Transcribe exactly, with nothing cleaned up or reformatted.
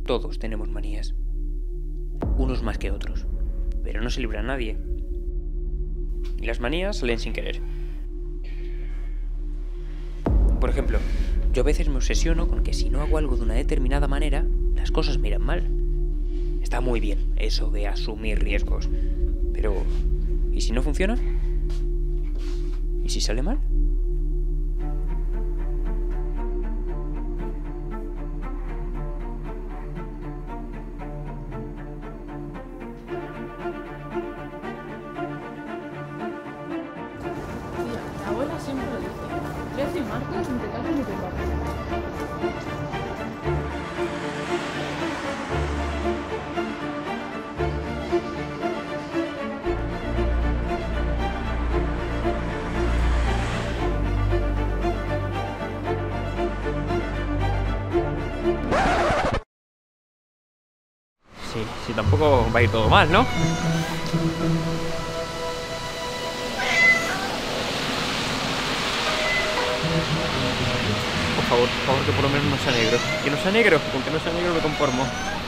Todos tenemos manías. Unos más que otros. Pero no se libra a nadie. Y las manías salen sin querer. Por ejemplo, yo a veces me obsesiono con que si no hago algo de una determinada manera, las cosas me irán mal. Está muy bien eso de asumir riesgos. Pero, ¿y si no funciona? ¿Y si sale mal? Tía, mi abuela siempre dice, trece y martes ni te cases ni te embarques. Sí, sí, tampoco va a ir todo mal, ¿no? Por favor, por favor, que por lo menos no sea negro. Que no sea negro, con que no sea negro me conformo.